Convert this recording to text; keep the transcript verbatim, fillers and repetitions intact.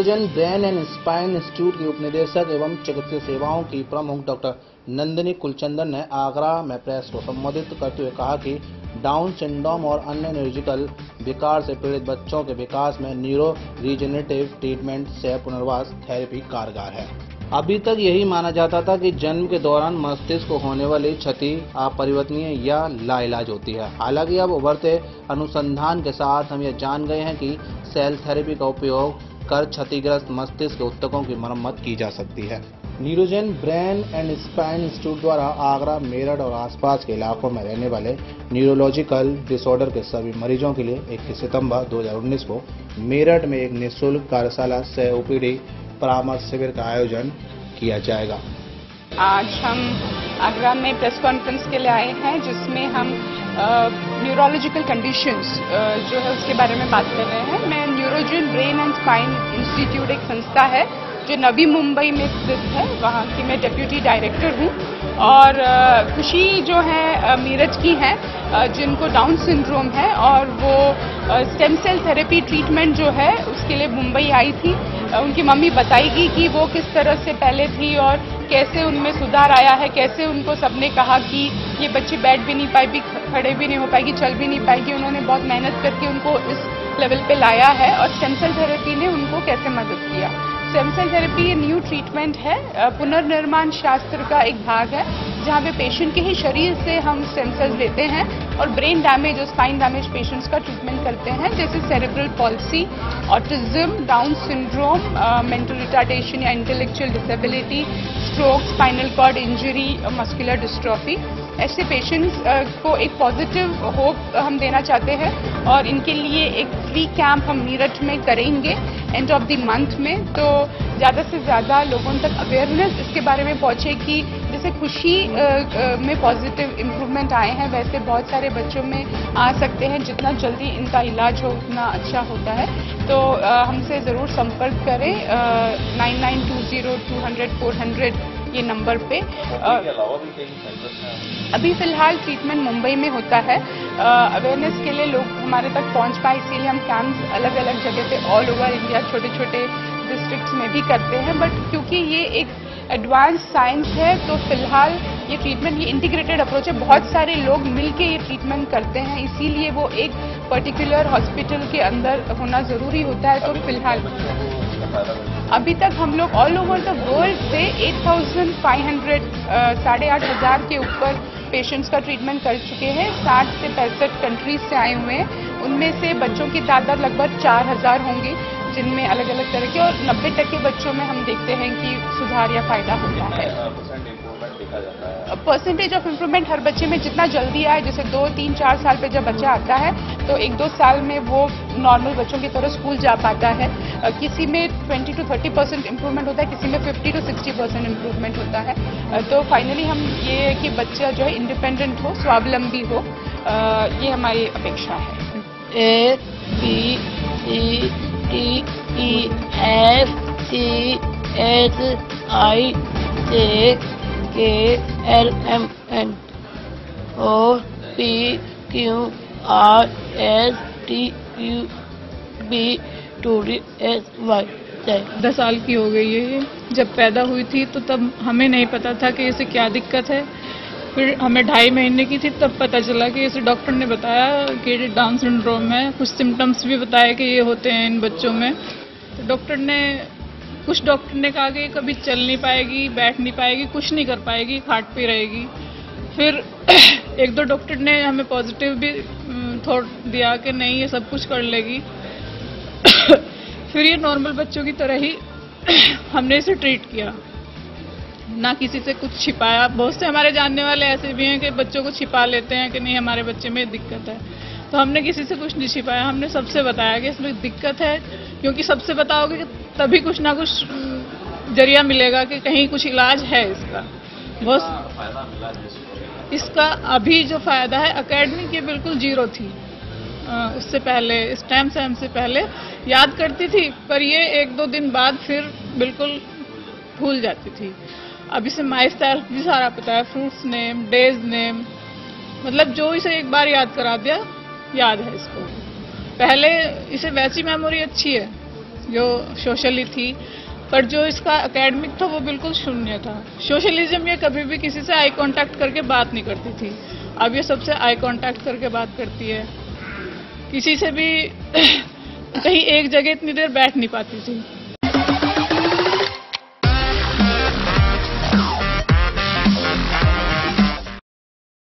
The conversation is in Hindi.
न्यूरोजन ब्रेन एंड स्पाइन इंस्टीट्यूट की उपनिदेशक एवं चिकित्सीय सेवाओं की प्रमुख डॉक्टर नंदिनी कुलचंदन ने आगरा में प्रेस को संबोधित करते हुए कहा कि डाउन सिंड्रोम और अन्य न्यूरोलॉजिकल विकार से पीड़ित बच्चों के विकास में न्यूरो रीजेनरेटिव ट्रीटमेंट से पुनर्वास थेरेपी कारगर है। अभी तक यही माना जाता था कि जन्म के दौरान मस्तिष्क को होने वाली क्षति अपरिवर्तनीय या लाइलाज होती है। हालांकि अब उभरते अनुसंधान के साथ हम ये जान गए हैं कि सेल थेरेपी का उपयोग कर क्षतिग्रस्त मस्तिष्क के ऊतकों की मरम्मत की जा सकती है। Neurogen Brain and Spine Institute द्वारा आगरा, मेरठ और आसपास के इलाकों में रहने वाले न्यूरोलॉजिकल डिसऑर्डर के सभी मरीजों के लिए इक्कीस सितंबर दो हज़ार उन्नीस को मेरठ में एक निःशुल्क कार्यशाला सह ओपीडी परामर्श शिविर का आयोजन किया जाएगा। आज हम आगरा में प्रेस कॉन्फ्रेंस के लिए आए हैं, जिसमें हम न्यूरोलॉजिकल कंडीशंस जो है उसके बारे में बात कर रहे हैं। मैं Neurogen Brain and Spine Institute एक संस्था है जो नवी मुंबई में स्थित है, वहाँ की मैं डेप्यूटी डायरेक्टर हूँ। और खुशी जो है मेरठ की हैं, जिनको डाउन सिंड्रोम है और वो स्टेम सेल थेरेपी ट्रीटमेंट जो है उसके लिए मुंबई आई थी। उनकी मम्मी बताएगी कि वो किस तरह से पहले थी और कैसे उनमें सुधार आया है, कैसे उनको सबने कहा कि ये बच्ची बैठ भी नहीं पाएगी, खड़े भी नहीं हो पाएगी, चल भी नहीं पाएगी। उन्होंने बहुत मेहनत करके उनको इस लेवल पे लाया है और स्टेम सेल थेरेपी ने उनको कैसे मदद किया। Stem cell therapy new treatment है, पुनर्निर्माण शास्त्र का एक भाग है, जहाँ पे पेशेंट के ही शरीर से हम स्टेम सेल्स लेते हैं और ब्रेन डैमेज और स्पाइन डैमेज पेशेंट्स का ट्रीटमेंट करते हैं, जैसे cerebral palsy, autism, Down syndrome, mental retardation या intellectual disability, stroke, spinal cord injury, muscular dystrophy. ऐसे पेशेंट्स को एक पॉजिटिव होप हम देना चाहते हैं और इनके लिए एक फ्री कैंप हम मेरठ में करेंगे एंड ऑफ द मंथ में। तो ज़्यादा से ज़्यादा लोगों तक अवेयरनेस इसके बारे में पहुँचे कि जैसे खुशी में पॉजिटिव इम्प्रूवमेंट आए हैं, वैसे बहुत सारे बच्चों में आ सकते हैं। जितना जल्दी इनका इलाज हो उतना अच्छा होता है। तो हमसे ज़रूर संपर्क करें nine nine two zero two hundred four hundred ये नंबर पे। अभी फिलहाल ट्रीटमेंट मुंबई में होता है। अवेयरनेस के लिए लोग हमारे तक पहुंच पाए, इसीलिए हम कैंप्स अलग अलग जगह पे ऑल ओवर इंडिया छोटे छोटे डिस्ट्रिक्ट्स में भी करते हैं। बट क्योंकि ये एक एडवांस साइंस है तो फिलहाल ये ट्रीटमेंट ये इंटीग्रेटेड अप्रोच है, बहुत सारे लोग मिलके ये ट्रीटमेंट करते हैं, इसीलिए वो एक पर्टिकुलर हॉस्पिटल के अंदर होना ज़रूरी होता है। तो फिलहाल अभी तक हम लोग ऑल ओवर द वर्ल्ड से आठ हज़ार पाँच सौ साढ़े आठ हज़ार के ऊपर पेशेंट्स का ट्रीटमेंट कर चुके हैं। साठ से पैंसठ कंट्रीज से आए हुए हैं। उनमें से बच्चों की तादाद लगभग चार हज़ार होंगे, जिनमें अलग अलग तरह के, और नब्बे टक्के बच्चों में हम देखते हैं कि सुधार या फायदा होता है। परसेंटेज ऑफ इम्प्रूवमेंट हर बच्चे में जितना जल्दी आए, जैसे दो तीन चार साल पे जब बच्चा आता है तो एक दो साल में वो नॉर्मल बच्चों की तरह स्कूल जा पाता है। किसी में बीस टू तीस परसेंट इम्प्रूवमेंट होता है, किसी में पचास टू साठ परसेंट इम्प्रूवमेंट होता है। तो फाइनली हम ये है कि बच्चा जो है इंडिपेंडेंट हो, स्वावलंबी हो, ये हमारी अपेक्षा है। A B C D E F C H I J K L M N O P Q R S T U V two D S Y. दस साल की हो गई है ये। जब पैदा हुई थी तो तब हमें नहीं पता था कि इसे क्या दिक्कत है। फिर हमें ढाई महीने की थी तब पता चला कि इसे डॉक्टर ने बताया कि डाउन सिंड्रोम है। कुछ सिम्टम्स भी बताए कि ये होते हैं इन बच्चों में। तो डॉक्टर ने कुछ डॉक्टर ने कहा कि कभी चल नहीं पाएगी, बैठ नहीं पाएगी, कुछ नहीं कर पाएगी, खाट पे रहेगी। फिर एक दो डॉक्टर ने हमें पॉजिटिव भी थॉट दिया कि नहीं ये सब कुछ कर लेगी। फिर ये नॉर्मल बच्चों की तरह ही हमने इसे ट्रीट किया, ना किसी से कुछ छिपाया। बहुत से हमारे जानने वाले ऐसे भी हैं कि बच्चों को छिपा लेते हैं कि नहीं हमारे बच्चे में दिक्कत है, तो हमने किसी से कुछ नहीं छिपाया। हमने सबसे बताया कि इसमें दिक्कत है, क्योंकि सबसे बताओगे कि तभी कुछ ना कुछ जरिया मिलेगा कि कहीं कुछ इलाज है इसका। बहुत इसका अभी जो फायदा है, एकेडमी की बिल्कुल जीरो थी उससे पहले, इस टाइम से हमसे पहले याद करती थी, पर ये एक दो दिन बाद फिर बिल्कुल भूल जाती थी। अब इसे माई स्टाइल भी सारा पता है, फ्रूट्स नेम, डेज नेम, मतलब जो इसे एक बार याद करा दिया याद है इसको। पहले इसे वैसी मेमोरी अच्छी है, जो सोशली थी, पर जो इसका एकेडमिक था वो बिल्कुल शून्य था। सोशलिज्म ये कभी भी किसी से आई कांटेक्ट करके बात नहीं करती थी, अब ये सबसे आई कांटेक्ट करके बात करती है। किसी से भी कहीं एक जगह इतनी देर बैठ नहीं पाती थी।